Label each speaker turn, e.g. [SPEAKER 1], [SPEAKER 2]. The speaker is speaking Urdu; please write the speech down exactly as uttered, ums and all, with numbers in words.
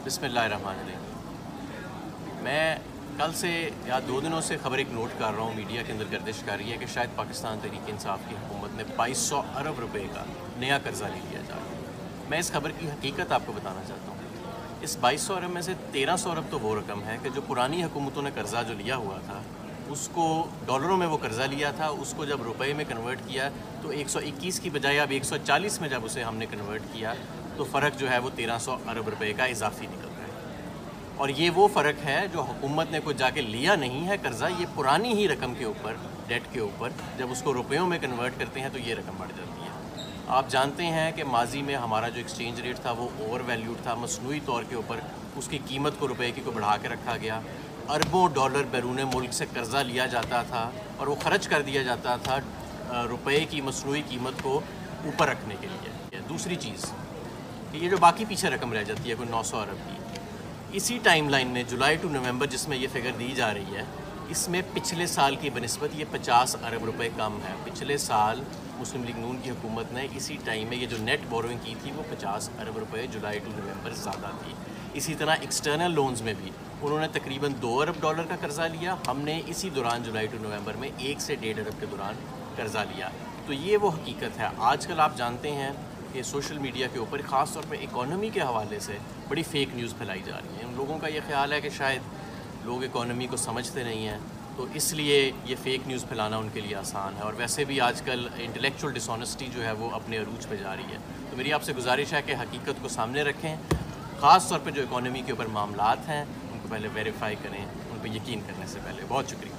[SPEAKER 1] بسم اللہ الرحمن الرحیم۔ میں کل سے یا دو دنوں سے خبر ایک نوٹ کر رہا ہوں، میڈیا کے اندر گردش کر رہی ہے کہ شاید پاکستان تحریک انصاف کی حکومت نے بائیس سو ارب روپے کا نیا قرضہ لے لیا جا رہا ہے۔ میں اس خبر کی حقیقت آپ کو بتانا چاہتا ہوں۔ اس بائیس سو ارب میں سے تیرہ سو ارب تو وہ رقم ہے کہ جو پرانی حکومتوں نے قرضہ جو لیا ہوا تھا اس کو ڈالروں میں وہ قرضہ لیا تھا، اس کو جب روپے میں کنورٹ کیا تو ایک سو اکیس کی بجائے اب ایک سو چالیس میں جب اسے ہم نے کنورٹ کیا تو فرق جو ہے وہ تیرہ سو ارب روپے کا اضافی نکل رہا ہے۔ اور یہ وہ فرق ہے جو حکومت نے کوئی جا کے لیا نہیں ہے قرضہ، یہ پرانی ہی رقم کے اوپر، ڈیٹ کے اوپر جب اس کو روپیوں میں کنورٹ کرتے ہیں تو یہ رقم بڑھ جاتی ہے۔ آپ جانتے ہیں کہ ماضی میں ہمارا جو ایکسچینج ریٹ تھا وہ اوور ویلیوڈ تھا، مصنوعی طور کے اوپر اس کی قیمت کو روپے کی کو بڑھا کے رکھا گیا۔ اربوں ڈالر بیرون ملک سے قرضہ لیا جاتا تھا اور وہ خرچ کر دیا جاتا تھا روپے کی مصنوعی قیمت کو اوپر رکھنے کے لیے۔ دوسری چیز کہ یہ جو باقی پیچھے رقم رہ جاتی ہے کوئی نو سو ارب کی، اسی ٹائم لائن میں جولائی ٹو نومبر جس میں یہ فگر دی جا رہی ہے، اس میں پچھلے سال کی بنسبت یہ پچاس ارب روپے کم ہے۔ پچھلے سال مسلم لیگ نون کی حکومت نے اسی ٹائم میں یہ جو نیٹ بوروئنگ کی تھی وہ پچاس ارب روپے جولائی ٹو نومبر زیادہ تھی۔ اسی طرح ایکسٹرنل لونز میں بھی انہوں نے تقریباً دو ارب ڈالر کا قرضہ لیا، ہم نے اسی دوران جولائی ٹو نومبر میں ایک سے ڈیڑھ ارب کے دوران قرضہ لیا۔ تو یہ وہ حقیقت ہے۔ آج کل آپ جانتے ہیں کہ سوشل میڈیا کے اوپر خاص طور پہ اکانومی کے حوالے سے بڑی فیک نیوز پھیلائی جا رہی ہیں۔ ان لوگوں کا یہ خیال ہے کہ شاید لوگ اکانومی کو سمجھتے نہیں ہیں تو اس لیے یہ فیک نیوز پھیلانا ان کے لیے آسان ہے، اور ویسے بھی آج کل انٹلیکچوئل ڈس آنیسٹی جو ہے وہ اپنے عروج پہ جا رہی ہے۔ تو میری آپ سے گزارش ہے کہ حقیقت کو سامنے رکھیں، خاص طور پہ جو اکانومی کے اوپر معاملات ہیں ان کو پہلے ویریفائی کریں، ان پہ یقین کرنے سے پہلے۔ بہت شکریہ۔